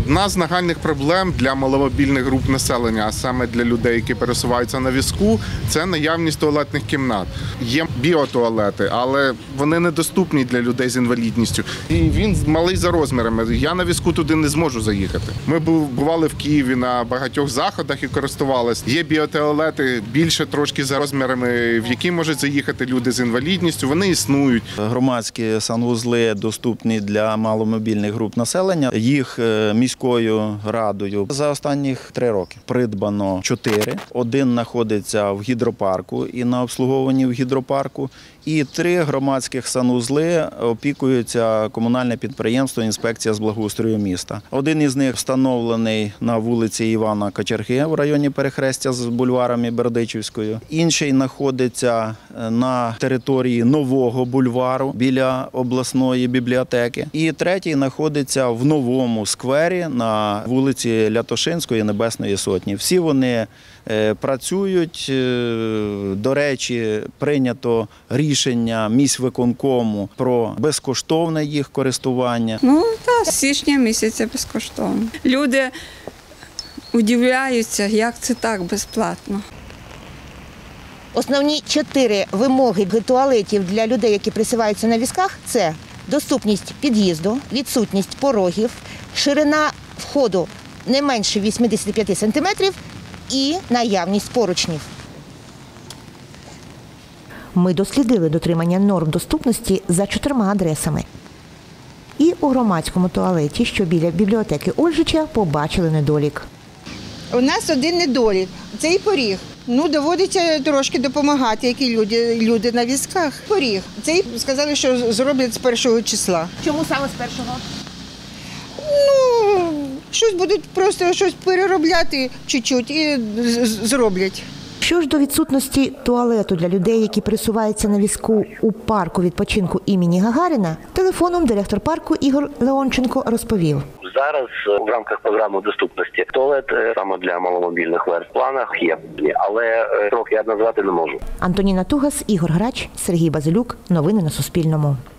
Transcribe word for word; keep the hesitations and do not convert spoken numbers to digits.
Одна з нагальних проблем для маломобільних груп населення, а саме для людей, які пересуваються на візку, це наявність туалетних кімнат. Є біотуалети, але вони недоступні для людей з інвалідністю. І він малий за розмірами. Я на візку туди не зможу заїхати. Ми бували в Києві на багатьох заходах і користувалися. Є біотуалети більше трошки за розмірами, в які можуть заїхати люди з інвалідністю. Вони існують. Громадські санвузли доступні для маломобільних груп населення. Їх міською радою за останніх три роки придбано чотири. Один знаходиться в гідропарку і на обслуговуванні в гідропарку. І три громадських санвузли опікуються комунальне підприємство «Інспекція з благоустрою міста». Один із них встановлений на вулиці Івана Кочерги в районі перехрестя з бульваром і Бердичівською. Інший знаходиться на території нового бульвару біля обласної бібліотеки. І третій знаходиться в новому сквері на вулиці Лятошинської Небесної Сотні. Всі вони працюють. До речі, прийнято рішення міськвиконкому про безкоштовне їх користування. Ну, так, з січня місяця безкоштовно. Люди удивляються, як це так безплатно. Основні чотири вимоги туалетів для людей, які пересуваються на візках – це доступність під'їзду, відсутність порогів, ширина входу не менше вісімдесят п'ять сантиметрів і наявність поручнів. Ми дослідили дотримання норм доступності за чотирма адресами. І у громадському туалеті, що біля бібліотеки Ольжича, побачили недолік. У нас один недолік – цей поріг. Ну, доводиться трошки допомагати, які люди, люди на візках. Поріг. Цей сказали, що зроблять з першого числа. Чому саме з першого? Ну, щось будуть просто щось переробляти чуть-чуть і зроблять. Що ж до відсутності туалету для людей, які пересуваються на візку у парку відпочинку імені Гагаріна, телефоном директор парку Ігор Леонченко розповів. Зараз в рамках програми доступності туалет саме для маломобільних в планах є, але срок я назвати не можу. Антоніна Тугас, Ігор Грач, Сергій Базилюк. Новини на Суспільному.